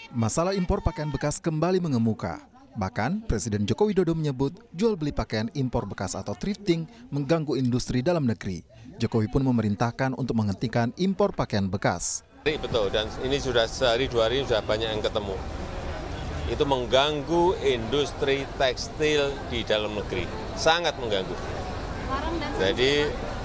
Masalah impor pakaian bekas kembali mengemuka. Bahkan, Presiden Joko Widodo menyebut jual beli pakaian impor bekas atau thrifting mengganggu industri dalam negeri. Jokowi pun memerintahkan untuk menghentikan impor pakaian bekas. Betul, dan ini sudah sehari dua hari sudah banyak yang ketemu. Itu mengganggu industri tekstil di dalam negeri, sangat mengganggu. Jadi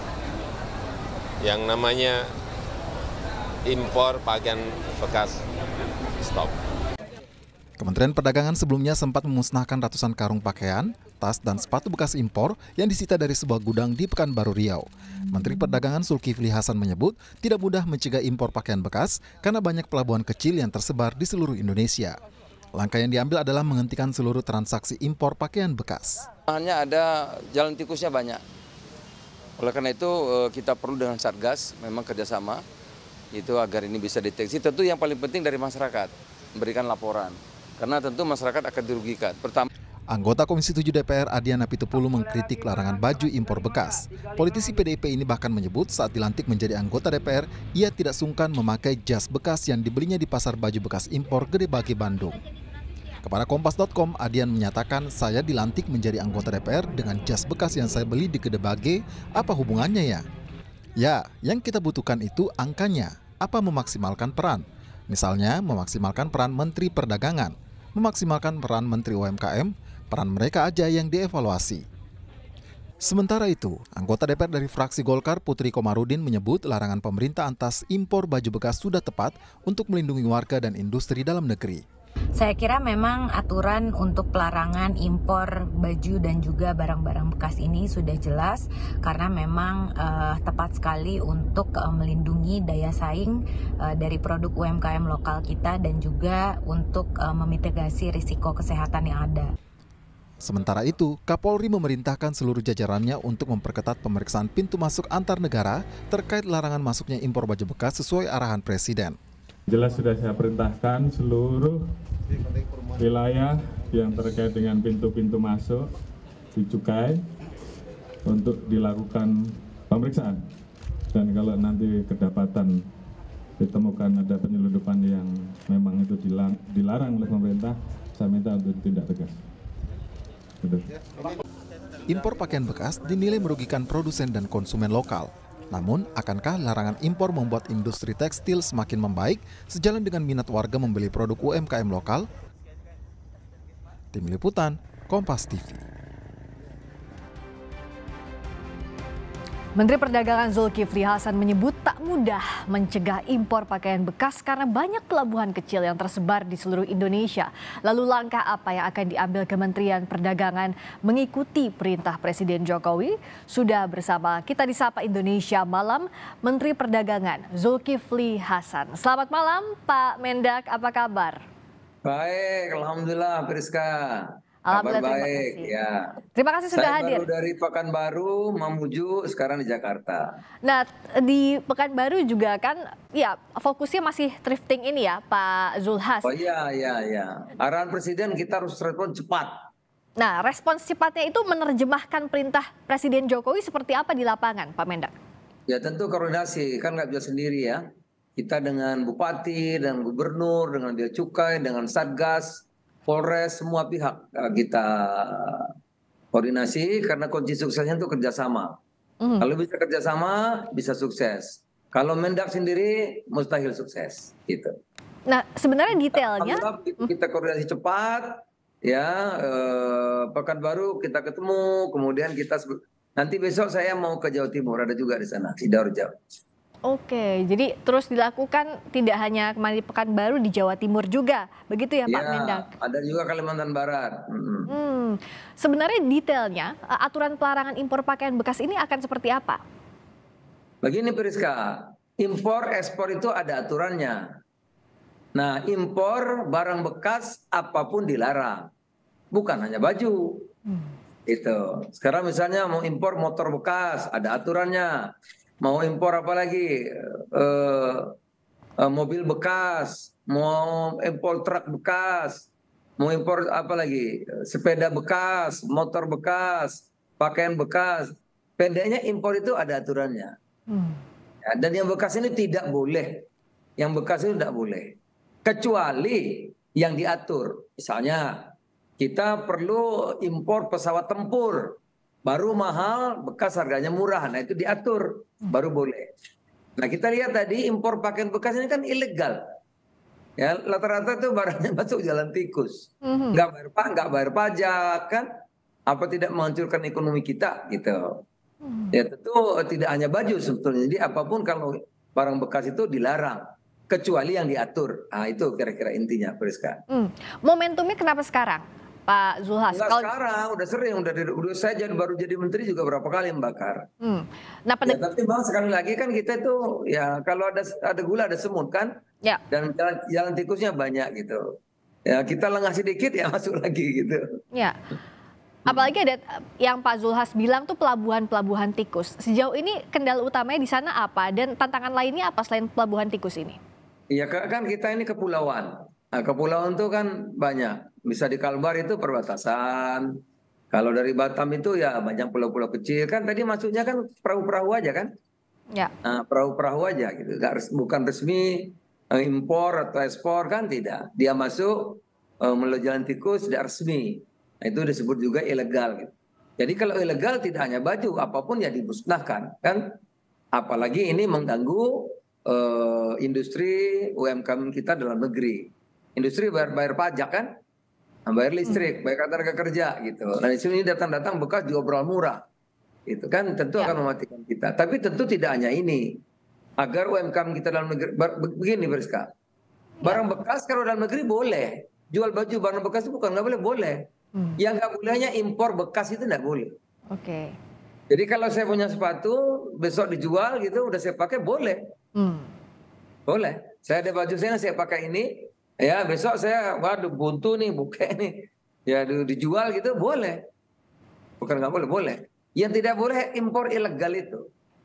yang namanya impor pakaian bekas stop. Kementerian Perdagangan sebelumnya sempat memusnahkan ratusan karung pakaian, tas, dan sepatu bekas impor yang disita dari sebuah gudang di Pekanbaru Riau. Menteri Perdagangan Zulkifli Hasan menyebut tidak mudah mencegah impor pakaian bekas karena banyak pelabuhan kecil yang tersebar di seluruh Indonesia. Langkah yang diambil adalah menghentikan seluruh transaksi impor pakaian bekas. Hanya ada jalan tikusnya banyak. Oleh karena itu kita perlu dengan Satgas memang kerjasama itu agar ini bisa deteksi. Tentu yang paling penting dari masyarakat memberikan laporan. Karena tentu masyarakat akan dirugikan. Pertama, anggota Komisi 7 DPR Adiana Pitupulu mengkritik larangan baju impor bekas. Politisi PDIP ini bahkan menyebut saat dilantik menjadi anggota DPR, ia tidak sungkan memakai jas bekas yang dibelinya di pasar baju bekas impor Gede Bage, Bandung. Kepada Kompas.com, Adian menyatakan, saya dilantik menjadi anggota DPR dengan jas bekas yang saya beli di Gede Bage, apa hubungannya ya? Ya, yang kita butuhkan itu angkanya, apa memaksimalkan peran. Misalnya, memaksimalkan peran Menteri Perdagangan, memaksimalkan peran Menteri UMKM, peran mereka aja yang dievaluasi. Sementara itu, anggota DPR dari fraksi Golkar Putri Komarudin menyebut larangan pemerintah atas impor baju bekas sudah tepat untuk melindungi warga dan industri dalam negeri. Saya kira memang aturan untuk pelarangan impor baju dan juga barang-barang bekas ini sudah jelas karena memang tepat sekali untuk melindungi daya saing dari produk UMKM lokal kita dan juga untuk memitigasi risiko kesehatan yang ada. Sementara itu, Kapolri memerintahkan seluruh jajarannya untuk memperketat pemeriksaan pintu masuk antar negara terkait larangan masuknya impor baju bekas sesuai arahan Presiden. Jelas sudah saya perintahkan seluruh wilayah yang terkait dengan pintu-pintu masuk di Cukai untuk dilakukan pemeriksaan. Dan kalau nanti kedapatan ditemukan ada penyelundupan yang memang itu dilarang oleh pemerintah, saya minta untuk ditindak tegas. Impor pakaian bekas dinilai merugikan produsen dan konsumen lokal. Namun, akankah larangan impor membuat industri tekstil semakin membaik sejalan dengan minat warga membeli produk UMKM lokal? Tim Liputan, Kompas TV. Menteri Perdagangan Zulkifli Hasan menyebut tak mudah mencegah impor pakaian bekas karena banyak pelabuhan kecil yang tersebar di seluruh Indonesia. Lalu langkah apa yang akan diambil Kementerian Perdagangan mengikuti perintah Presiden Jokowi? Sudah bersama kita di Sapa Indonesia Malam, Menteri Perdagangan Zulkifli Hasan. Selamat malam Pak Mendak, apa kabar? baik, alhamdulillah Priska. Alhamdulillah, Kabar terima baik, kasih. ya. Terima kasih sudah Saya hadir. baru dari Pekanbaru, Mamuju, sekarang di Jakarta. Nah, di Pekanbaru juga kan, ya fokusnya masih thrifting ini ya, Pak Zulhas. Oh iya. Arahan Presiden kita harus respon cepat. Nah, respons cepatnya itu menerjemahkan perintah Presiden Jokowi seperti apa di lapangan, Pak Mendak? Ya tentu koordinasi, kan nggak bisa sendiri ya. Kita dengan Bupati, dengan Gubernur, dengan Bea Cukai, dengan Satgas, Polres, semua pihak kita koordinasi karena kunci suksesnya itu kerjasama. Kalau bisa kerjasama, bisa sukses. Kalau Mendak sendiri, mustahil sukses. Gitu. Nah, sebenarnya detailnya... Kita koordinasi cepat, ya. Pekanbaru kita ketemu, kemudian kita... Nanti besok saya mau ke Jawa Timur, ada juga di sana, Sidoarjo. Oke, jadi terus dilakukan tidak hanya kemarin di Pekanbaru, di Jawa Timur juga, begitu ya Pak Mendak? Ada juga Kalimantan Barat. Sebenarnya detailnya, aturan pelarangan impor pakaian bekas ini akan seperti apa? Begini Priska, impor ekspor itu ada aturannya. Nah, impor barang bekas apapun dilarang, bukan hanya baju. Itu. Sekarang misalnya mau impor motor bekas, ada aturannya. Mau impor apa lagi? Mobil bekas, mau impor truk bekas, mau impor apa lagi? Sepeda bekas, motor bekas, pakaian bekas. Pendeknya impor itu ada aturannya. Ya, dan yang bekas ini tidak boleh. Yang bekas itu tidak boleh. kecuali yang diatur. Misalnya kita perlu impor pesawat tempur, baru mahal, bekas harganya murah. Nah itu diatur, baru boleh. Nah kita lihat tadi impor pakaian bekas ini kan ilegal. Ya rata-rata itu barangnya masuk jalan tikus, nggak bayar pajak kan? Apa tidak menghancurkan ekonomi kita gitu? Ya tentu tidak hanya baju sebetulnya. Jadi apapun kalau barang bekas itu dilarang, kecuali yang diatur. Nah itu kira-kira intinya, Priska. Momentumnya kenapa sekarang, Pak Zulhas? Enggak sekarang, udah sering, udah saya baru jadi menteri juga berapa kali membakar. Nah, Ya, tapi bang sekali lagi kan kita itu ya kalau ada gula ada semut kan, ya. Dan jalan tikusnya banyak gitu. Ya kita lengah sedikit ya masuk lagi gitu. Ya. Apalagi ada yang Pak Zulhas bilang tuh pelabuhan tikus. Sejauh ini kendala utamanya di sana apa dan tantangan lainnya apa selain pelabuhan tikus ini? Iya kan kita ini kepulauan. Nah, kepulauan tuh kan banyak. Bisa di Kalbar itu perbatasan. Kalau dari Batam itu ya banyak pulau-pulau kecil kan. Tadi masuknya kan perahu-perahu aja kan? Ya. Nah, perahu-perahu aja gitu. Bukan resmi impor atau ekspor kan tidak. Dia masuk melalui jalan tikus tidak resmi. Nah, itu disebut juga ilegal gitu. Jadi kalau ilegal tidak hanya baju, apapun ya dimusnahkan kan. Apalagi ini mengganggu industri UMKM kita dalam negeri. Industri bayar pajak kan, bayar listrik, bayar tenaga kerja gitu. Nah di sini datang bekas diobrol murah, itu kan tentu akan mematikan kita. Tapi tentu tidak hanya ini. Agar UMKM kita dalam negeri begini, Priska. Barang bekas kalau dalam negeri boleh, jual baju barang bekas itu bukan nggak boleh. Yang nggak bolehnya impor bekas itu nggak boleh. Oke. Jadi kalau saya punya sepatu besok dijual gitu, udah saya pakai boleh. Boleh. Saya ada baju saya pakai ini, ya besok saya waduh buntu nih, buke nih, ya dijual gitu boleh. Bukan nggak boleh, boleh. Yang tidak boleh impor ilegal itu.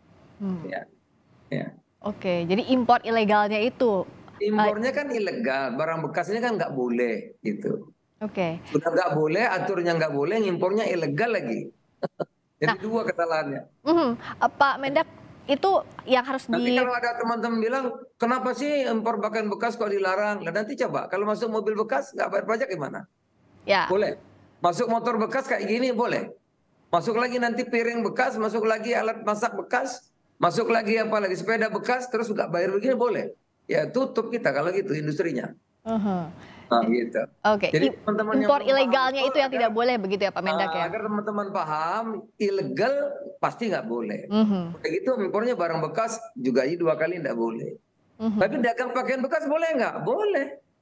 Ya. Oke, jadi impor ilegalnya itu. Impornya kan ilegal, barang bekasnya kan nggak boleh gitu. Oke. Sudah nggak boleh, aturnya nggak boleh, impornya ilegal lagi. Jadi dua kesalahannya. Pak Mendak, itu yang harus Nanti kalau ada teman-teman bilang, kenapa sih impor pakaian bekas kok dilarang? Nah, nanti coba, kalau masuk mobil bekas nggak bayar pajak gimana? Ya. Boleh. Masuk motor bekas kayak gini boleh. Masuk lagi nanti piring bekas, masuk lagi alat masak bekas, masuk lagi apa lagi sepeda bekas, terus nggak bayar begini boleh. Ya tutup kita kalau gitu industrinya. Nah, gitu. Oke. Jadi teman-teman impor ilegalnya itu yang tidak boleh begitu ya Pak Mendak ya? Agar teman-teman paham, ilegal pasti nggak boleh. Begitu impornya barang bekas juga ini 2 kali nggak boleh. Tapi dagang pakaian bekas boleh nggak? Boleh.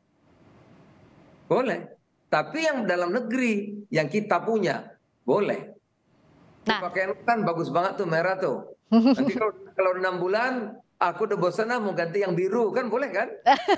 Boleh. Tapi yang dalam negeri, yang kita punya, boleh. Nah. Pakaian kan bagus banget tuh, merah tuh. Nanti kalau 6 bulan, aku udah bosan mau ganti yang biru, kan boleh kan?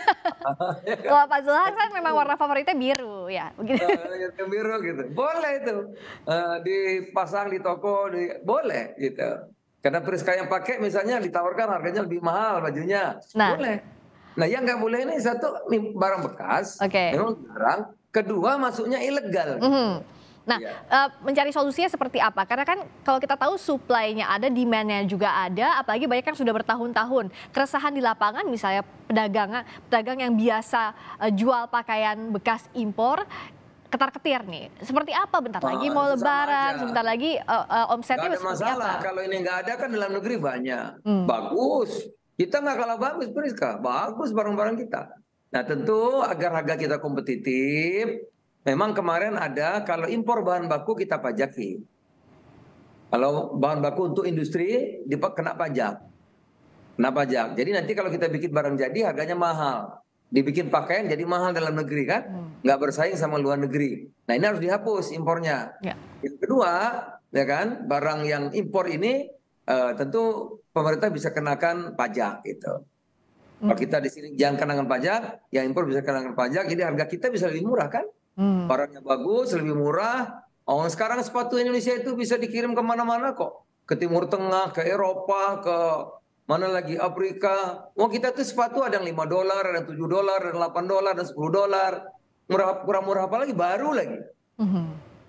Wah, Pak Zulhas kan memang warna favoritnya biru ya, begitu. Yang biru gitu, boleh itu dipasang di toko, boleh gitu. Karena Priska yang pakai misalnya ditawarkan harganya lebih mahal bajunya, boleh. Nah yang nggak boleh ini satu barang bekas, memang jarang. Kedua masuknya ilegal. Nah, mencari solusinya seperti apa? Karena kan kalau kita tahu supply-nya ada, demand-nya juga ada, apalagi banyak kan sudah bertahun-tahun. Keresahan di lapangan misalnya pedagang yang biasa jual pakaian bekas impor, ketar-ketir nih. Seperti apa? Bentar lagi mau lebaran, sebentar lagi omsetnya seperti apa? Masalah, kalau ini nggak ada kan dalam negeri banyak. Bagus. Kita nggak kalah bagus, Priska. Bagus barang-barang kita. Nah tentu agar harga kita kompetitif, memang kemarin ada kalau impor bahan baku kita pajaki. Kalau bahan baku untuk industri kena pajak. Kena pajak. Jadi nanti kalau kita bikin barang jadi harganya mahal. Dibikin pakaian jadi mahal dalam negeri kan. Nggak bersaing sama luar negeri. Nah ini harus dihapus impornya. Yang kedua, ya kan, barang yang impor ini tentu pemerintah bisa kenakan pajak gitu. Kalau kita di sini jangan kenakan pajak, yang impor bisa kenakan pajak, jadi harga kita bisa lebih murah kan? Barangnya bagus, lebih murah. Oh, sekarang sepatu Indonesia itu bisa dikirim kemana-mana kok. Ke Timur Tengah, ke Eropa, ke mana lagi Afrika. Oh, kita tuh sepatu ada yang $5, ada yang $7, ada yang $8, ada $10. Murah apa lagi? Baru lagi.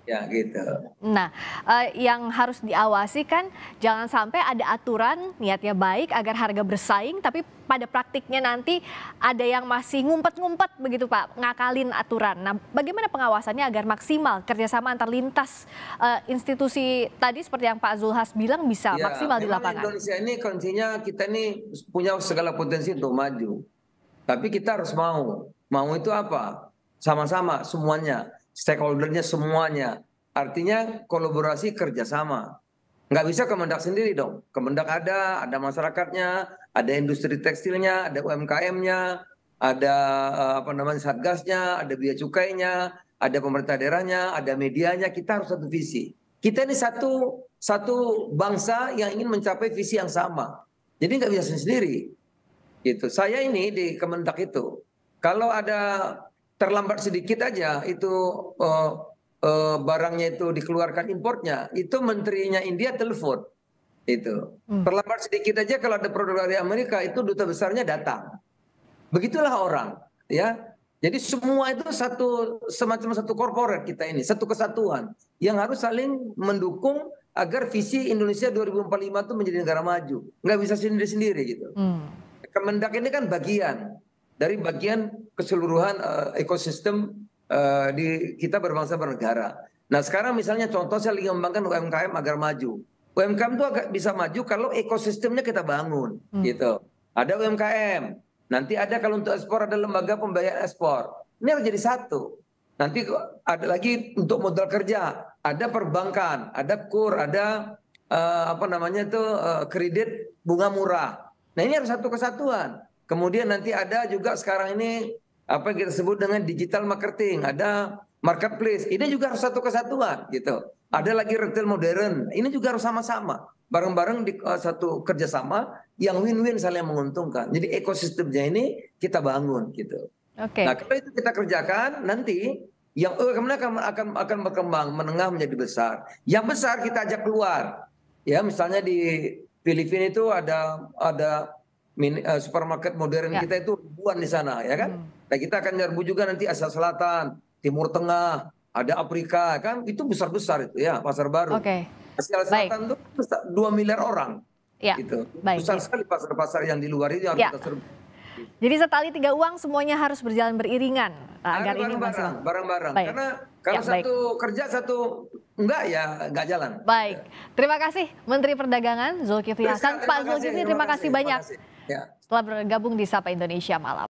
Ya gitu. Nah, yang harus diawasi kan jangan sampai ada aturan niatnya baik agar harga bersaing, tapi pada praktiknya nanti ada yang masih ngumpet-ngumpet begitu Pak, ngakalin aturan. Nah, bagaimana pengawasannya agar maksimal kerjasama antar lintas institusi tadi seperti yang Pak Zulhas bilang bisa Ya, maksimal di memang lapangan? Indonesia ini kondisinya kita ini punya segala potensi untuk maju. Tapi kita harus mau. Mau itu apa? Sama-sama semuanya. Stakeholdernya semuanya. Artinya kolaborasi kerjasama. Nggak bisa Kemendak sendiri dong. Kemendak ada masyarakatnya, ada industri tekstilnya, ada UMKM-nya, ada Satgasnya, ada biaya cukainya, ada pemerintah daerahnya, ada medianya. Kita harus satu visi. Kita ini satu bangsa yang ingin mencapai visi yang sama. Jadi nggak bisa sendiri. Gitu. Saya ini di Kemendak itu, kalau ada terlambat sedikit aja itu barangnya itu dikeluarkan importnya, itu menterinya India telepon. Itu terlambat sedikit aja kalau ada produk dari Amerika itu duta besarnya datang. Begitulah orang, ya. Jadi semua itu semacam satu korporat kita ini, satu kesatuan yang harus saling mendukung agar visi Indonesia 2045 itu menjadi negara maju. Nggak bisa sendiri-sendiri gitu. Kemendak ini kan bagian keseluruhan ekosistem di kita berbangsa bernegara. Nah sekarang misalnya contoh saya lagi mengembangkan UMKM agar maju. UMKM itu agak bisa maju kalau ekosistemnya kita bangun, gitu. Ada UMKM, nanti ada kalau untuk ekspor ada lembaga pembiayaan ekspor. Ini harus jadi satu. Nanti ada lagi untuk modal kerja, ada perbankan, ada KUR, ada kredit bunga murah. Nah ini harus satu kesatuan. Kemudian nanti ada juga sekarang ini apa yang kita sebut dengan digital marketing, ada marketplace. Ini juga harus satu kesatuan gitu. Ada lagi retail modern. Ini juga harus sama-sama. Bareng-bareng di satu kerjasama yang win-win saling menguntungkan. Jadi ekosistemnya ini kita bangun gitu. Oke. Nah kalau itu kita kerjakan nanti yang kemudian akan berkembang menengah menjadi besar. Yang besar kita ajak keluar. Ya misalnya di Filipina itu ada supermarket modern kita itu ribuan di sana ya kan. Nah kita akan nyerbu juga nanti Asia Selatan, Timur Tengah, ada Afrika kan itu besar-besar itu ya pasar baru. Asia Selatan itu 2 miliar orang. Ya. Gitu. Baik. Besar sekali pasar-pasar yang di luar itu yang harus kita serbu. Jadi setali tiga uang semuanya harus berjalan beriringan agar ini bareng-bareng. Karena kalau satu kerja satu enggak ya enggak jalan. Baik. Terima kasih Menteri Perdagangan Zulkifli Hasan. Pak Zulkifli terima kasih banyak telah bergabung di Sapa Indonesia Malam.